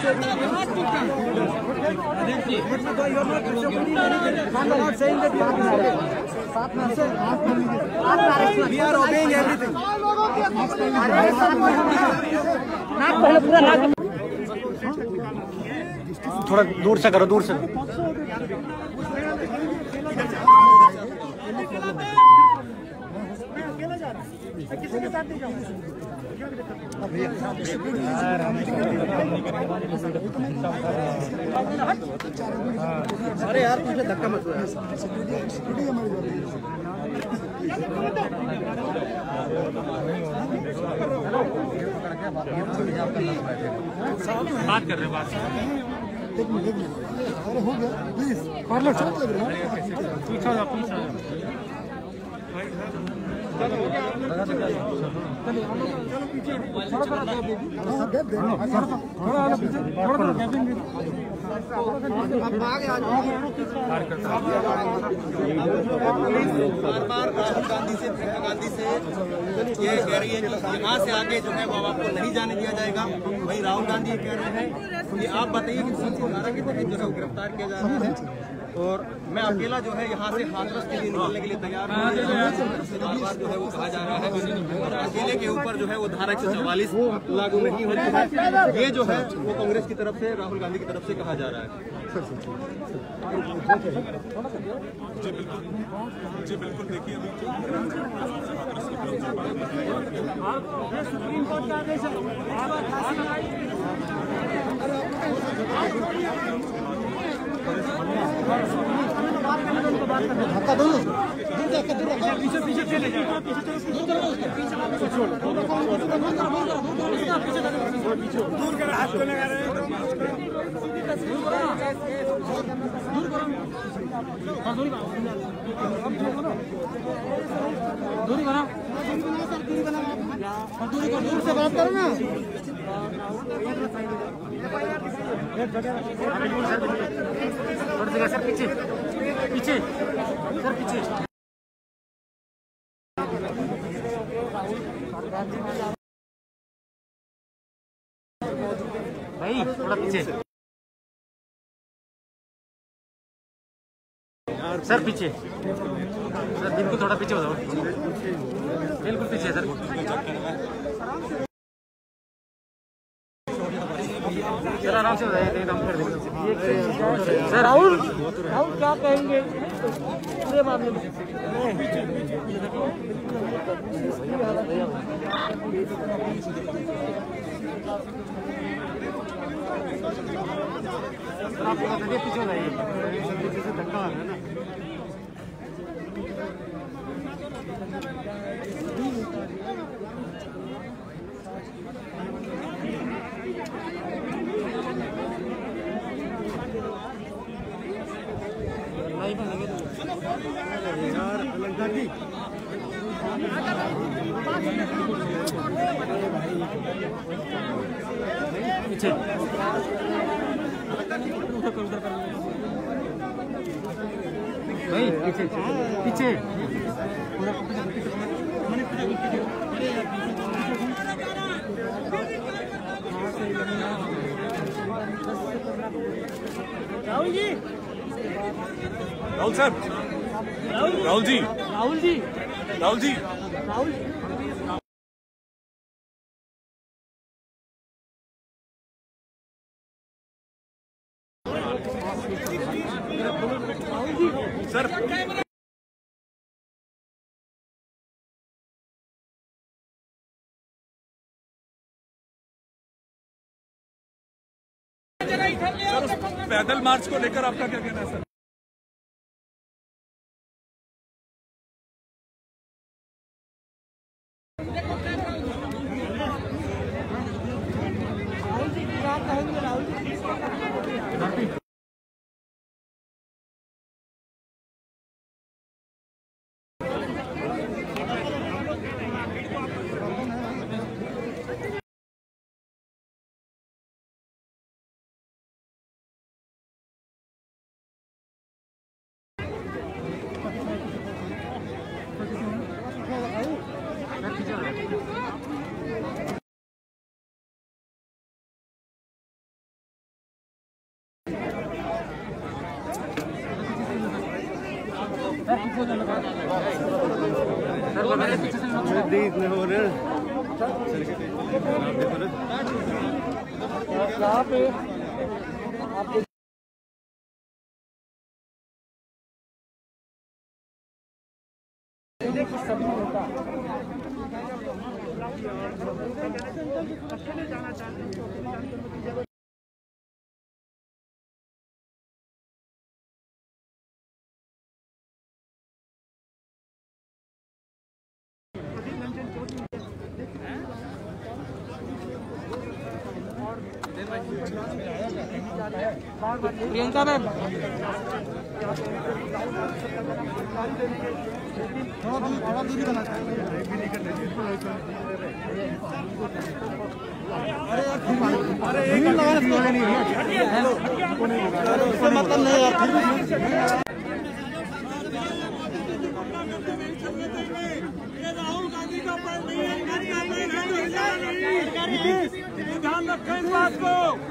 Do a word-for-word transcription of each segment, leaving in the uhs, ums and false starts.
We are obeying everything. थोड़ा दूर से करो, दूर से। किसी के साथ नहीं जाऊंगा। अरे यार तुझे धक्का मत दो। बात कर रहे बात एक मिनट एक मिनट अरे हो गया प्लीज पार्लर चल लग रहा है पूछो ना पूछो चलो हो गया चलो पीछे थोड़ा थोड़ा गैप दे हां गैप दे थोड़ा वाला पीछे थोड़ा थोड़ा गैपिंग दे अब आगे आ जाओ बार बार राहुल गांधी से प्रियंका गांधी से ये कह रही है कि यहाँ से आगे जो है वो आपको नहीं जाने दिया जाएगा। वही राहुल गांधी ये कह रहे हैं कि आप बताइए कि सीट धारा के तहत जो है गिरफ्तार किया जा रहा है और मैं अकेला जो है यहाँ से हाथरस के लिए निकलने के लिए तैयार हूँ। बार बार जो है वो कहा जा रहा है और अकेले के ऊपर जो है वो धारा एक सौ चौवालीस लागू नहीं होती है। ये जो है वो कांग्रेस की तरफ से राहुल गांधी की तरफ से कहा जा रहा है। जी बिल्कुल जी बिल्कुल देखिए सुप्रीम कोर्ट का आदेश है। धक्का दो पीछे पीछे चले जाओ दूर कर हाथ को लगा रहे हैं दूर करो दूरी बना दूरी बना दूरी को दूर से बात करो ना। सर पीछे पीछे सर पीछे भाई थोड़ा पीछे सर पीछे सर बिल्कुल थोड़ा पीछे हो जाओ बिल्कुल पीछे सर सर आराम से हो जाए एकदम कर देंगे सर। राहुल राहुल क्या कहेंगे पूरे मामले में? आप पीछे हो जाइए धक्का है ना। यार अलंकार जी पीछे भाई पीछे पीछे राहुल जी राहुल साहब राहुल जी राहुल जी राहुल जी राहुल सर पैदल मार्च को लेकर आपका क्या कहना है सर? राहुल जी यहाँ पे सभी होता प्रियंका मैम थोड़ा दूरी बना अरे एक मतलब नहीं राहुल गांधी का ध्यान रखें इस बात को।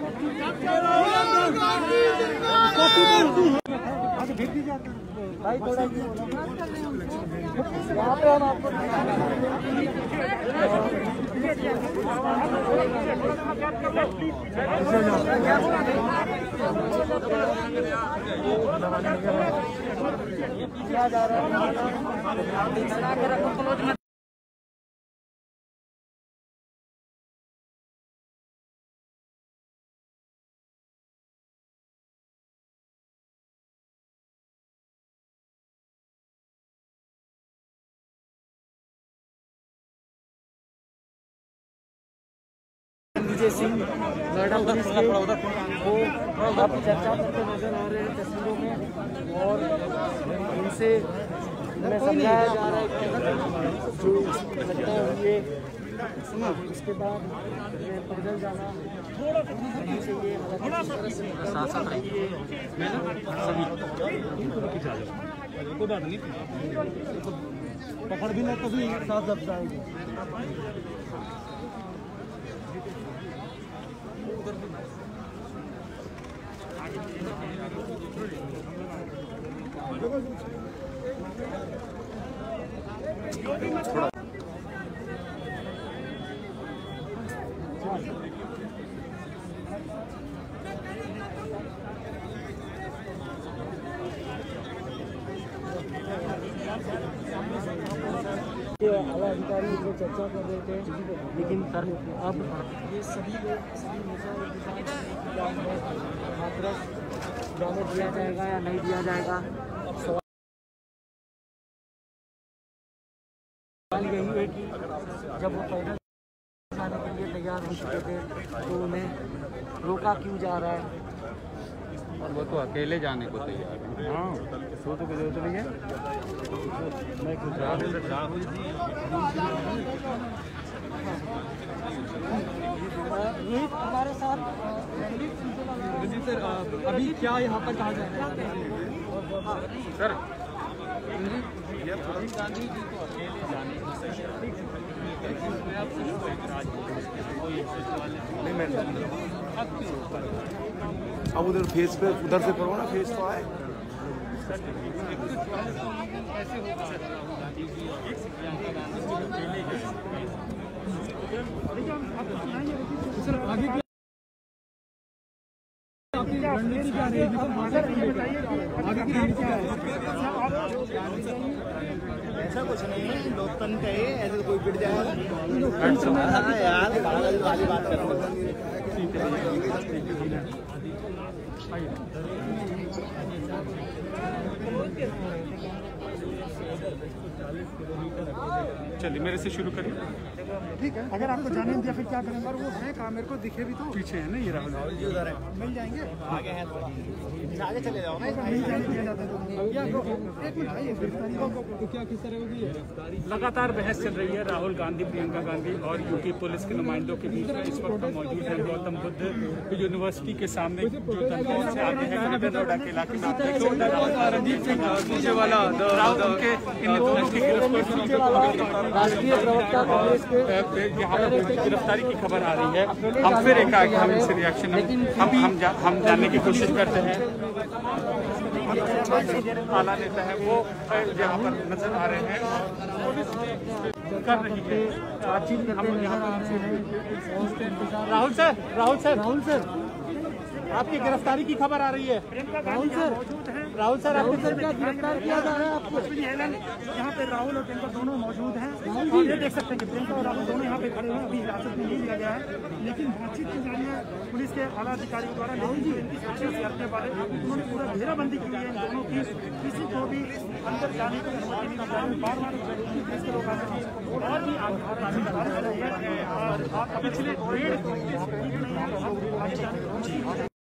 भाई थोड़ा यहाँ पे हम आपको किया जा रहा है। विजय सिंह नोएडा पुलिस के वो काफी चर्चा करते नजर आ रहे हैं तस्वीरों में और उनसे उन्हें समझाया जा रहा है कि जो घटना हुई है उसके बाद पैदल जाना चाहिए साथ साथ कोई बात नहीं पकड़ भी नहीं तो भी साथ जब जाएंगे। आला अधिकारी इसमें चर्चा कर रहे थे लेकिन सर अब ये सभी लोग सभी नेता हाथरस जाने दिया जाएगा या नहीं दिया जाएगा। सवाल यही है कि जब वो पैदल जाने के लिए तैयार हो चुके थे तो उन्हें रोका क्यों जा रहा है और वो तो अकेले जाने को तैयार है। हाँ वो तो कोई जरूरत नहीं है। मैं कुछ राहुल जी रोहित हमारे साथ सर अभी क्या यहाँ पर कहा जा रहा है सर राहुल गांधी जी को अकेले जाने अब उधर फेस पे उधर से करो ना फेस तो आए। रणनीति क्या रहेगी ऐसा कुछ नहीं लोकतंत्र है ऐसे कोई पिट जाएगा यार वाली बात कर रहा हूँ। चलिए मेरे से शुरू करिए। ठीक है अगर आपको जाने दिया फिर क्या करेंगे वो है कहाँ मेरे को दिखे भी तो पीछे है ना ये राहुल जी उधर है मिल जाएंगे आगे हैं आगे चले जाओ ना मिल जाने दिया जाता है एक मिनट भाई तो क्या किस तरह होगी लगातार बहस चल रही है राहुल गांधी प्रियंका गांधी और यूपी पुलिस के नुमाइंदों के बीच में। इस वक्त हम मौजूद हैं गौतम बुद्ध यूनिवर्सिटी के सामने जो तंत्र से आगे है नोएडा के इलाके में नीचे वाला राहुल के इन दोनों की राष्ट्रीय प्रवक्ता कांग्रेस के यहाँ पर गिरफ्तारी की खबर आ रही है। हम फिर एक हम इनसे रिएक्शन हम हम हम जानने की कोशिश करते हैं आला नेता है वो यहाँ पर नजर आ रहे हैं। पुलिस कर रही है बातचीत करते नजर आ रहे हैं। Rahul sir Rahul sir Rahul sir आपकी गिरफ्तारी की खबर आ रही है। Rahul sir Rahul sir Rahul sir क्या गिरफ्तार किया जा रहा है आपको? यहाँ पे राहुल और प्रियंका दोनों मौजूद हैं और ये देख सकते हैं कि प्रियंका और राहुल दोनों यहाँ पे खड़े हुए हैं। अभी हिरासत में नहीं लिया गया है, लेकिन बातचीत के जरिए पुलिस के आला अधिकारियों द्वारा राहुल जी इनकी सुरक्षा से हटने वाले उन्होंने पूरा घेराबंदी की है इन दोनों की। किसी को भी अंदर जाने की अनुमति नहीं दी है। बार बार पुलिस के लोग आते हैं और भी पिछले डेढ़